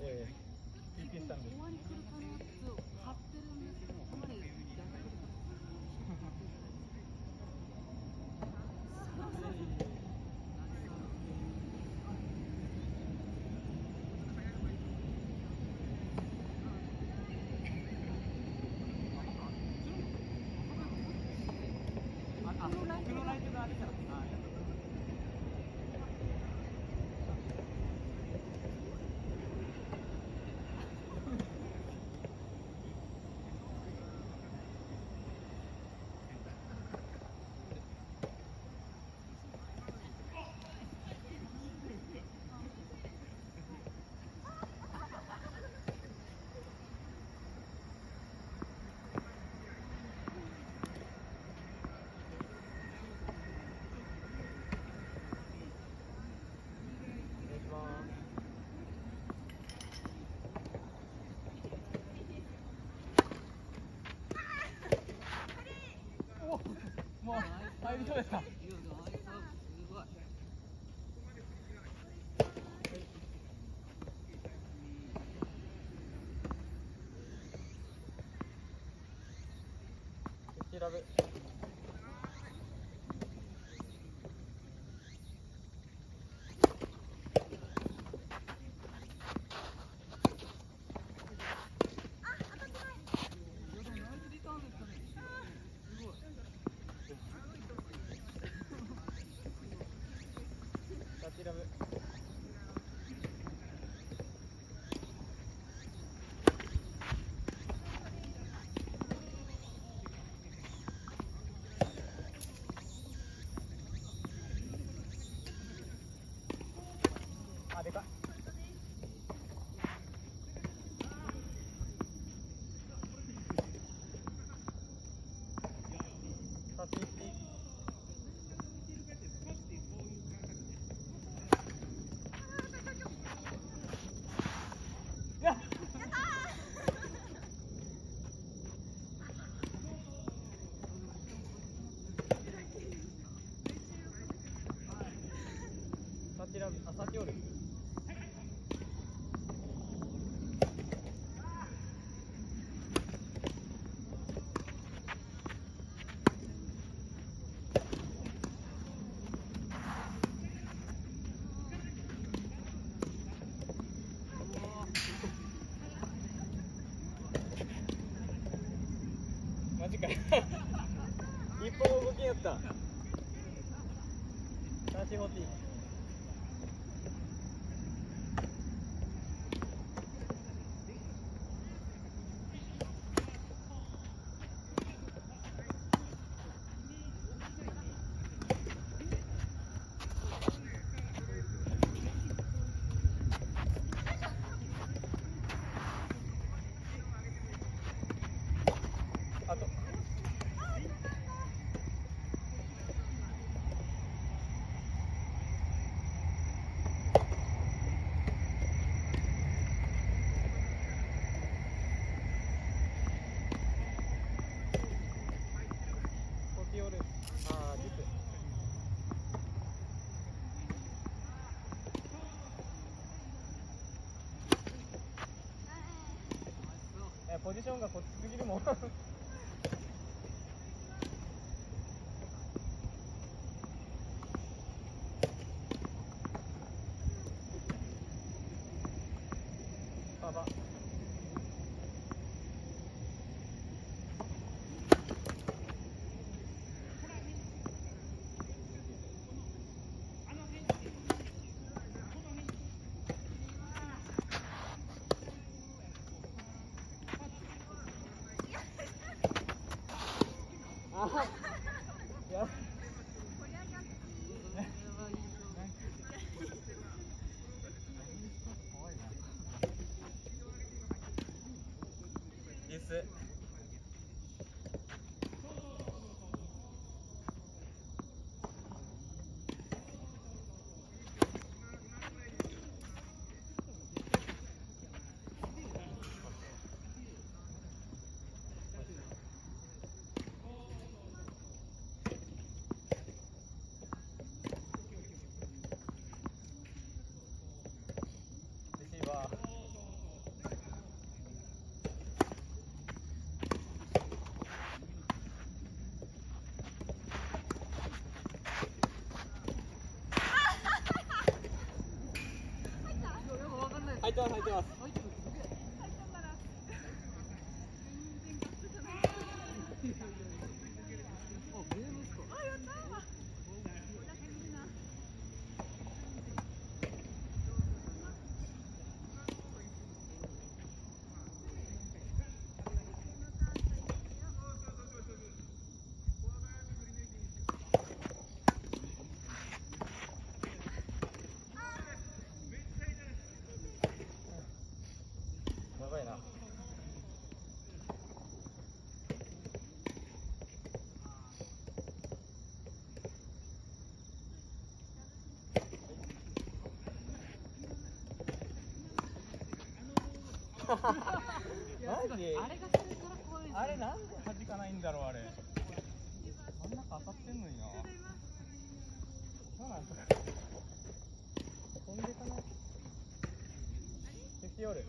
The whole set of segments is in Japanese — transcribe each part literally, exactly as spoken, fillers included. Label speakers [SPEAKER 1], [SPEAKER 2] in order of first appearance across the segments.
[SPEAKER 1] ええ、ピーピーしたんです。
[SPEAKER 2] 終わり来るかなって張ってるんですけど、ここまで逆来るかな。僕のライトがあれじゃん。もう入りそうですか。
[SPEAKER 1] 調べ。調べ。あ、でかい。タッチいい。あ、先おる。マジかよ。一歩も動きやった。サーチフォーティー。あと。ポジションがこっちすぎるもん。幅。あ、や。です。レシーバー。 マジ
[SPEAKER 2] あれがそれから怖いんですよ。
[SPEAKER 1] あれなんで弾かないんだろうあれ。あんな当たってんのにな。そうなんとか飛んでかない。フィフティオール。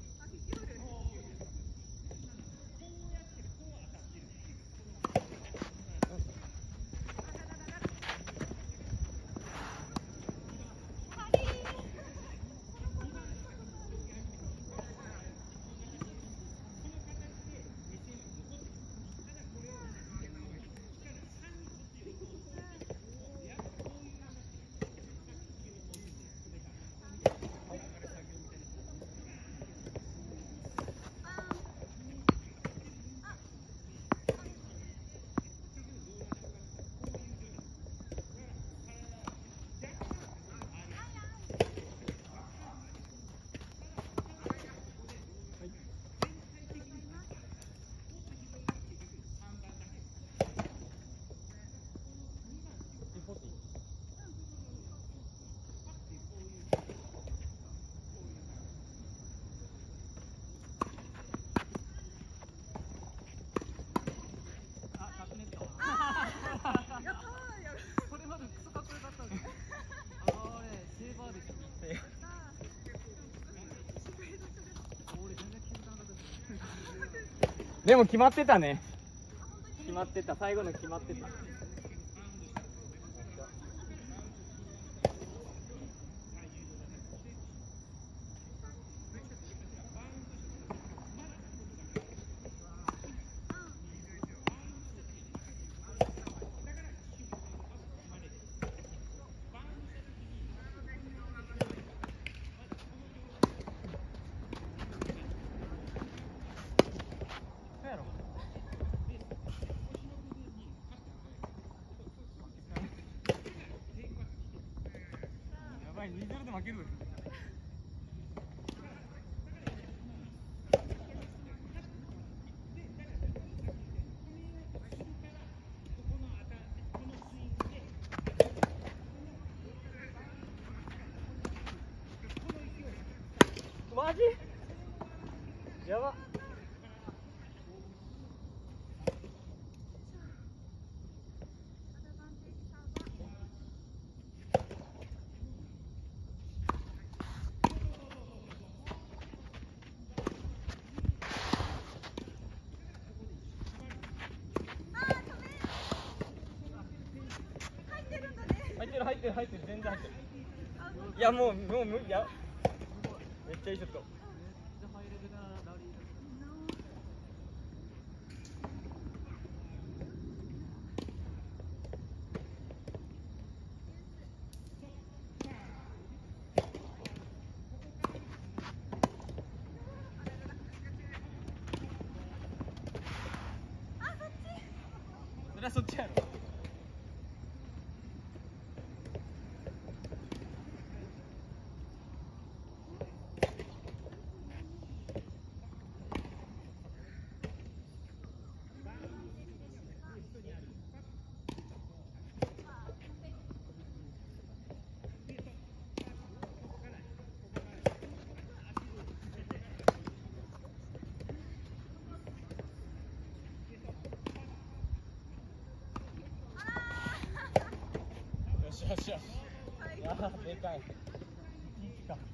[SPEAKER 2] これまでクソかっこよかったんですよ。あれセーバーでしょ。俺全然気づかなかったです。
[SPEAKER 1] でも決まってたね。決まってた、最後の決まってた。にゼロで負ける。マジ？やば。入ってる入ってる入ってる全然入ってる。いやもうもう無理や。めっちゃいいショット。そりゃそっちやろ。よしよしよし。いやーでかい。いちか。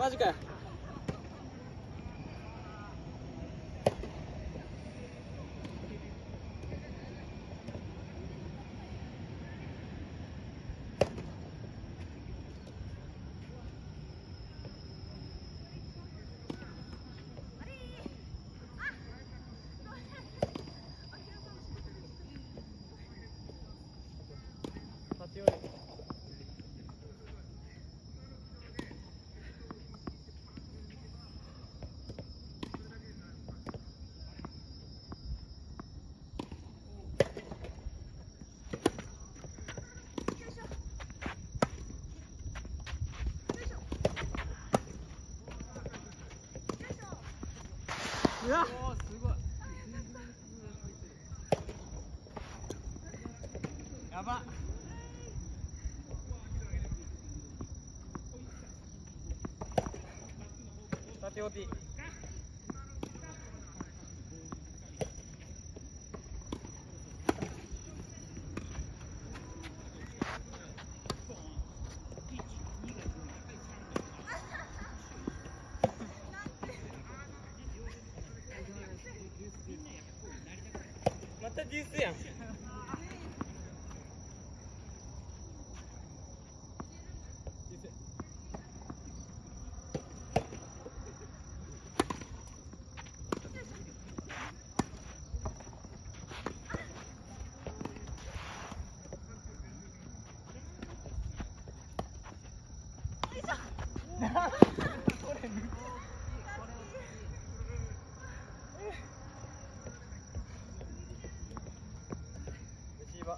[SPEAKER 1] マジかよ。立ち寄り。うわっ、
[SPEAKER 2] おー、すごい。
[SPEAKER 1] やばっ。縦落ち。またデュースやん。レシーバー。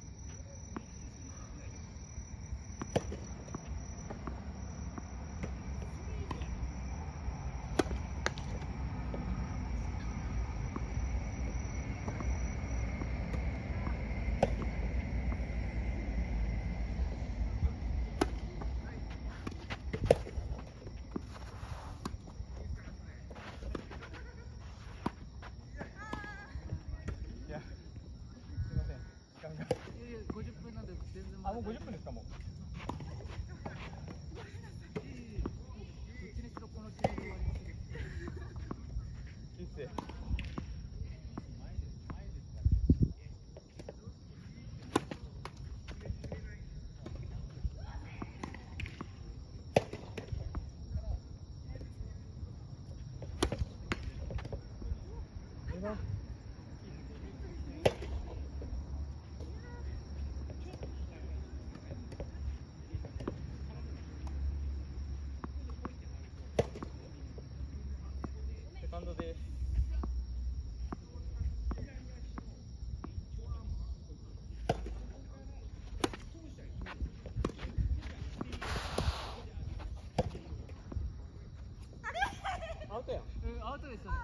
[SPEAKER 1] いや、すいません、時間が。
[SPEAKER 2] いやいや、ごじゅっぷんなんで全然ま
[SPEAKER 1] あ、
[SPEAKER 2] だ
[SPEAKER 1] もうごじゅっぷんですか、もう。
[SPEAKER 2] いいいい、どっちにしろこの試合で終わりにする。
[SPEAKER 1] いいっすよ。いいな。セカンドです。アウトやん。
[SPEAKER 2] うん、アウトでしたね。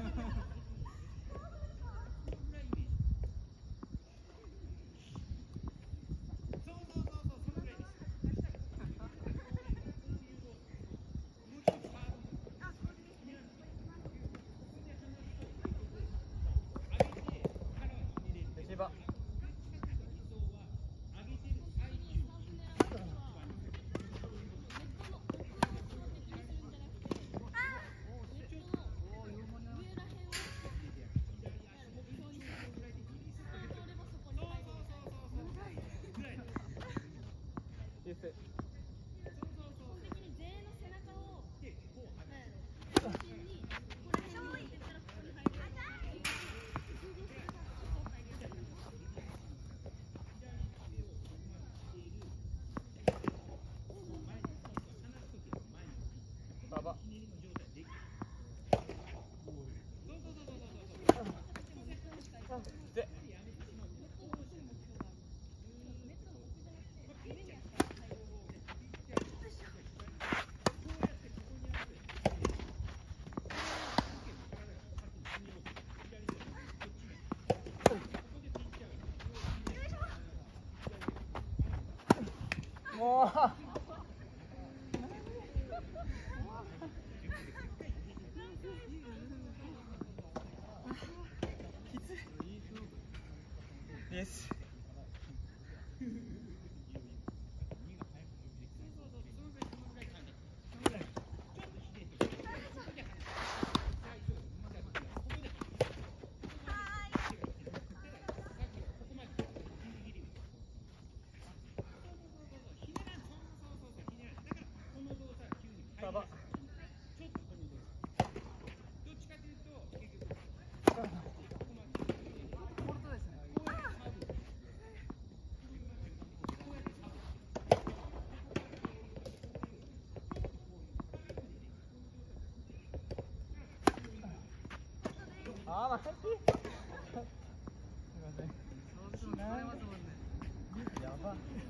[SPEAKER 1] レシーバー。デュース。ババ。で。もう。です。 あー、マジすいません。
[SPEAKER 2] そうすると疲れますもんね。
[SPEAKER 1] やば。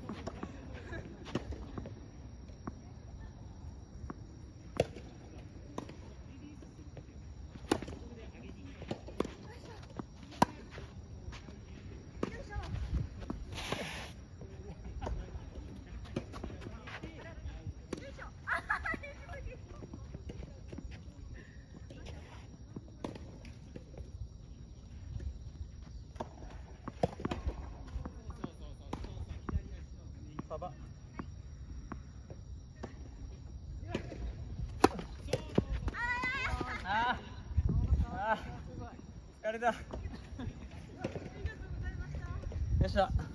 [SPEAKER 1] サバ。ああ、疲れた。よっしゃ。